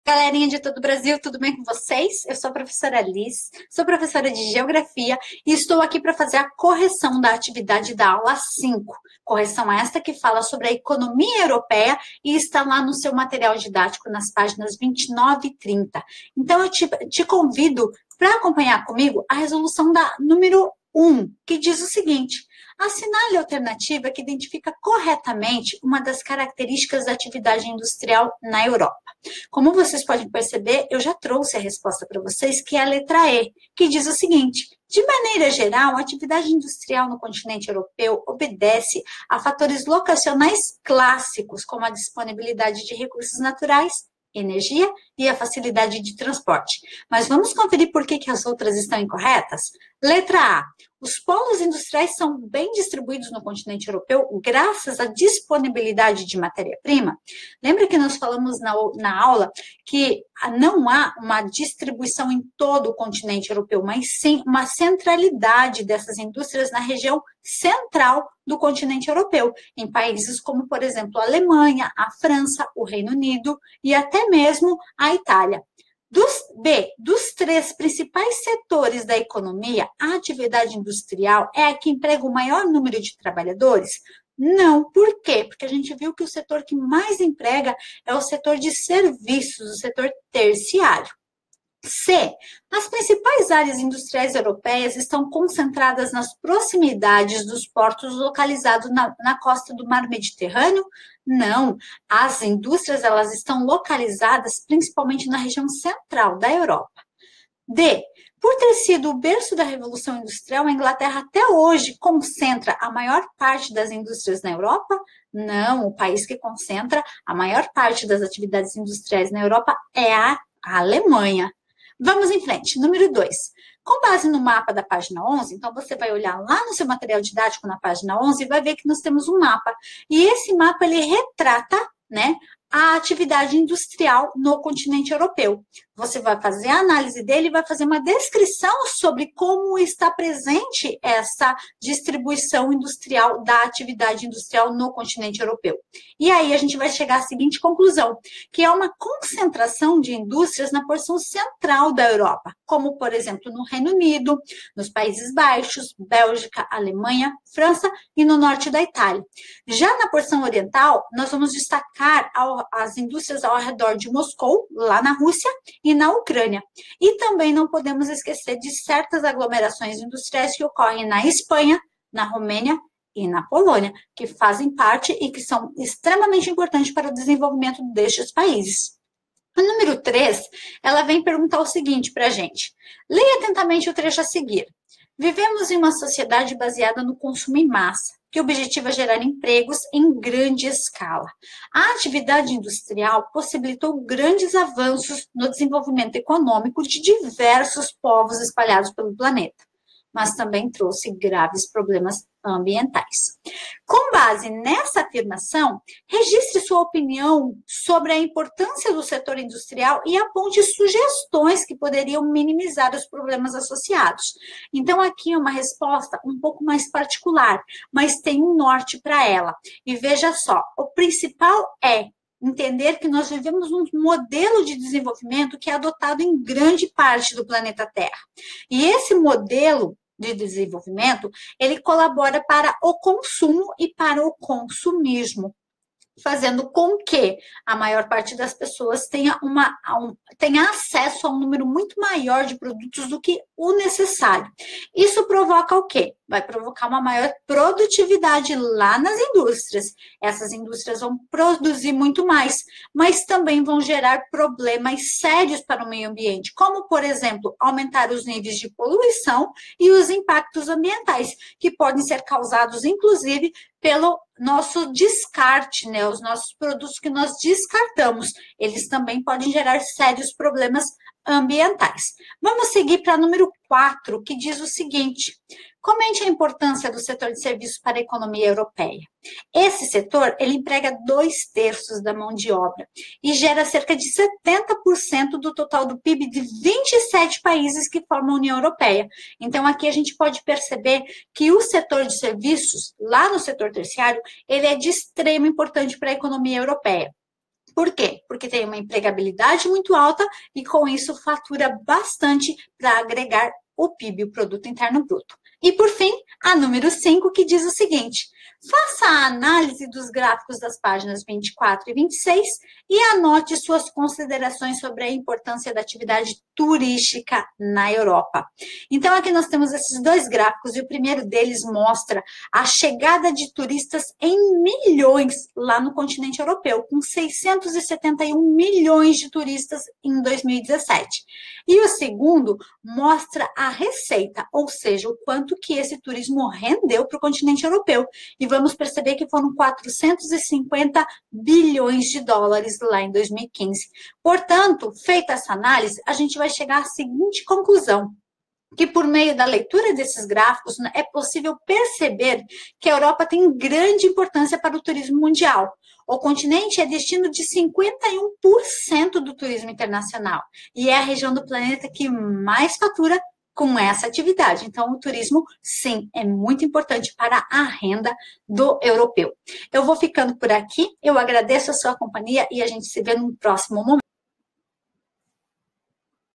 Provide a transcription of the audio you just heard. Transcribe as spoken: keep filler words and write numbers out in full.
Galerinha de todo o Brasil, tudo bem com vocês? Eu sou a professora Liz, sou professora de Geografia e estou aqui para fazer a correção da atividade da aula cinco. Correção esta que fala sobre a economia europeia e está lá no seu material didático nas páginas vinte e nove e trinta. Então eu te, te convido para acompanhar comigo a resolução da número um, que diz o seguinte: assinale a alternativa que identifica corretamente uma das características da atividade industrial na Europa. Como vocês podem perceber, eu já trouxe a resposta para vocês, que é a letra E, que diz o seguinte: de maneira geral, a atividade industrial no continente europeu obedece a fatores locacionais clássicos, como a disponibilidade de recursos naturais, energia e a facilidade de transporte. Mas vamos conferir por que, que as outras estão incorretas? Letra A. Os polos industriais são bem distribuídos no continente europeu graças à disponibilidade de matéria-prima. Lembra que nós falamos na, na aula que não há uma distribuição em todo o continente europeu, mas sim uma centralidade dessas indústrias na região central do continente europeu, em países como, por exemplo, a Alemanha, a França, o Reino Unido e até mesmo a Itália. Dos, B, dos três principais setores da economia, a atividade industrial é a que emprega o maior número de trabalhadores? Não. Por quê? Porque a gente viu que o setor que mais emprega é o setor de serviços, o setor terciário. C. As principais áreas industriais europeias estão concentradas nas proximidades dos portos localizados na, na costa do Mar Mediterrâneo? Não. As indústrias elas estão localizadas principalmente na região central da Europa. D. Por ter sido o berço da Revolução Industrial, a Inglaterra até hoje concentra a maior parte das indústrias na Europa? Não. O país que concentra a maior parte das atividades industriais na Europa é a Alemanha. Vamos em frente. Número dois. Com base no mapa da página onze, então você vai olhar lá no seu material didático na página onze e vai ver que nós temos um mapa. E esse mapa, ele retrata, né, a atividade industrial no continente europeu. Você vai fazer a análise dele e vai fazer uma descrição sobre como está presente essa distribuição industrial da atividade industrial no continente europeu. E aí a gente vai chegar à seguinte conclusão, que é uma concentração de indústrias na porção central da Europa, como, por exemplo, no Reino Unido, nos Países Baixos, Bélgica, Alemanha, França e no norte da Itália. Já na porção oriental, nós vamos destacar as indústrias ao redor de Moscou, lá na Rússia, e na Ucrânia. E também não podemos esquecer de certas aglomerações industriais que ocorrem na Espanha, na Romênia e na Polônia, que fazem parte e que são extremamente importantes para o desenvolvimento destes países. O número três, ela vem perguntar o seguinte para a gente. Leia atentamente o trecho a seguir. Vivemos em uma sociedade baseada no consumo em massa, que objetiva gerar empregos em grande escala. A atividade industrial possibilitou grandes avanços no desenvolvimento econômico de diversos povos espalhados pelo planeta, mas também trouxe graves problemas ambientais. Com base nessa afirmação, registre sua opinião sobre a importância do setor industrial e aponte sugestões que poderiam minimizar os problemas associados. Então, aqui é uma resposta um pouco mais particular, mas tem um norte para ela. E veja só, o principal é entender que nós vivemos um modelo de desenvolvimento que é adotado em grande parte do planeta Terra. E esse modelo de desenvolvimento, ele colabora para o consumo e para o consumismo, fazendo com que a maior parte das pessoas tenha, uma, um, tenha acesso a um número muito maior de produtos do que o necessário. Isso provoca o quê? Vai provocar uma maior produtividade lá nas indústrias. Essas indústrias vão produzir muito mais, mas também vão gerar problemas sérios para o meio ambiente, como, por exemplo, aumentar os níveis de poluição e os impactos ambientais, que podem ser causados, inclusive, pelo nosso descarte, né? Os nossos produtos que nós descartamos, eles também podem gerar sérios problemas ambientais. Vamos seguir para número quatro, que diz o seguinte: comente a importância do setor de serviços para a economia europeia. Esse setor, ele emprega dois terços da mão de obra e gera cerca de setenta por cento do total do P I B de vinte e sete países que formam a União Europeia. Então, aqui a gente pode perceber que o setor de serviços, lá no setor terciário, ele é de extrema importância para a economia europeia. Por quê? Porque tem uma empregabilidade muito alta e com isso fatura bastante para agregar o P I B, o Produto Interno Bruto. E por fim, a número cinco, que diz o seguinte: faça a análise dos gráficos das páginas vinte e quatro e vinte e seis e anote suas considerações sobre a importância da atividade turística na Europa. Então, aqui nós temos esses dois gráficos, e o primeiro deles mostra a chegada de turistas em milhões lá no continente europeu, com seiscentos e setenta e um milhões de turistas em dois mil e dezessete. E o segundo mostra a receita, ou seja, o quanto que esse turismo rendeu para o continente europeu. E vamos perceber que foram quatrocentos e cinquenta bilhões de dólares lá em dois mil e quinze. Portanto, feita essa análise, a gente vai chegar à seguinte conclusão: que por meio da leitura desses gráficos é possível perceber que a Europa tem grande importância para o turismo mundial. O continente é destino de cinquenta e um por cento do turismo internacional e é a região do planeta que mais fatura com essa atividade. Então, o turismo, sim, é muito importante para a renda do europeu. Eu vou ficando por aqui, eu agradeço a sua companhia e a gente se vê no próximo momento.